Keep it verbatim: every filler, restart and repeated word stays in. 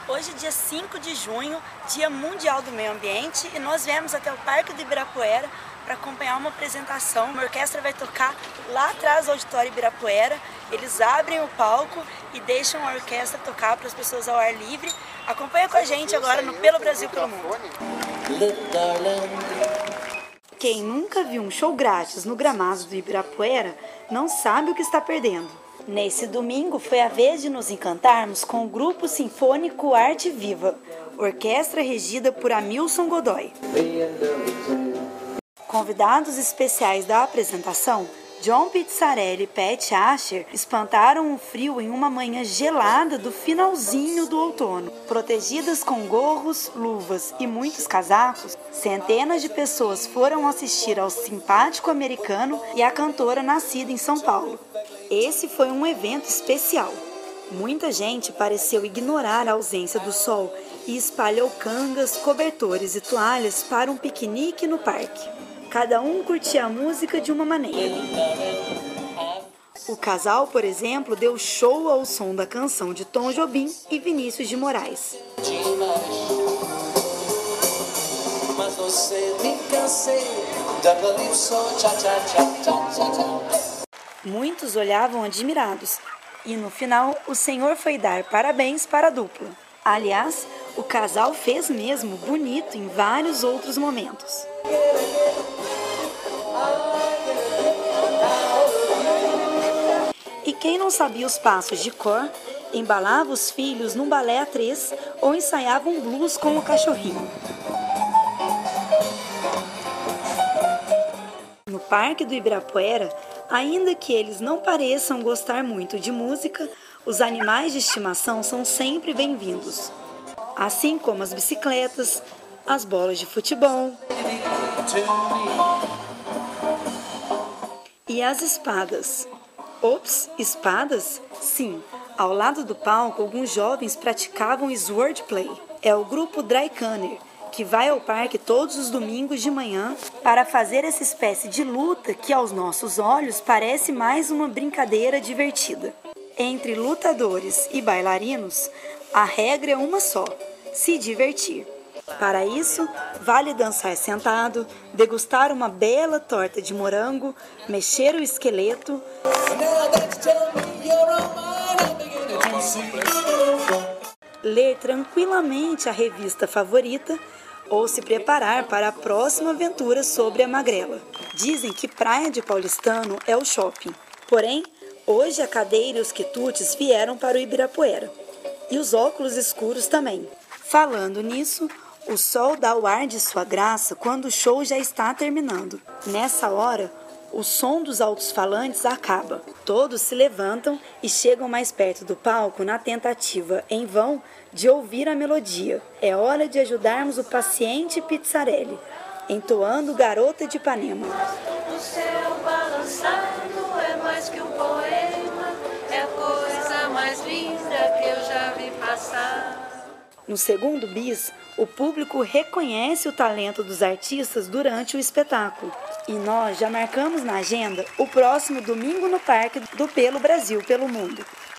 Hoje, dia cinco de junho, Dia Mundial do Meio Ambiente, e nós viemos até o Parque do Ibirapuera para acompanhar uma apresentação. Uma orquestra vai tocar lá atrás do Auditório Ibirapuera. Eles abrem o palco e deixam a orquestra tocar para as pessoas ao ar livre. Acompanha com a gente agora no Pelo Brasil, Pelo Mundo. Quem nunca viu um show grátis no gramado do Ibirapuera não sabe o que está perdendo. Nesse domingo foi a vez de nos encantarmos com o grupo sinfônico Arte Viva, orquestra regida por Hamilson Godoy. Convidados especiais da apresentação, John Pizzarelli e Pat Asher espantaram o frio em uma manhã gelada do finalzinho do outono. Protegidas com gorros, luvas e muitos casacos, centenas de pessoas foram assistir ao simpático americano e à cantora nascida em São Paulo. Esse foi um evento especial. Muita gente pareceu ignorar a ausência do sol e espalhou cangas, cobertores e toalhas para um piquenique no parque. Cada um curtia a música de uma maneira. O casal, por exemplo, deu show ao som da canção de Tom Jobim e Vinícius de Moraes. Mas você me cansei, muitos olhavam admirados, e no final o senhor foi dar parabéns para a dupla. Aliás, o casal fez mesmo bonito em vários outros momentos. E quem não sabia os passos de cor, embalava os filhos num balé a três ou ensaiava um blues com o cachorrinho. No Parque do Ibirapuera, ainda que eles não pareçam gostar muito de música, os animais de estimação são sempre bem-vindos. Assim como as bicicletas, as bolas de futebol e as espadas. Ops, espadas? Sim, ao lado do palco, alguns jovens praticavam swordplay. É o grupo Drycaner, que vai ao parque todos os domingos de manhã para fazer essa espécie de luta que, aos nossos olhos, parece mais uma brincadeira divertida. Entre lutadores e bailarinos, a regra é uma só: se divertir. Para isso, vale dançar sentado, degustar uma bela torta de morango, mexer o esqueleto, ler tranquilamente a revista favorita ou se preparar para a próxima aventura sobre a magrela. Dizem que Praia de Paulistano é o shopping. Porém, hoje a cadeira e os quitutes vieram para o Ibirapuera. E os óculos escuros também. Falando nisso, o sol dá o ar de sua graça quando o show já está terminando. Nessa hora, o som dos alto-falantes acaba. Todos se levantam e chegam mais perto do palco na tentativa, em vão, de ouvir a melodia. É hora de ajudarmos o paciente Pizzarelli, entoando Garota de Ipanema. O céu balançando é mais que um poema, é a coisa mais linda que eu já vi passar. No segundo bis, o público reconhece o talento dos artistas durante o espetáculo. E nós já marcamos na agenda o próximo domingo no Parque do Pelo Brasil, Pelo Mundo.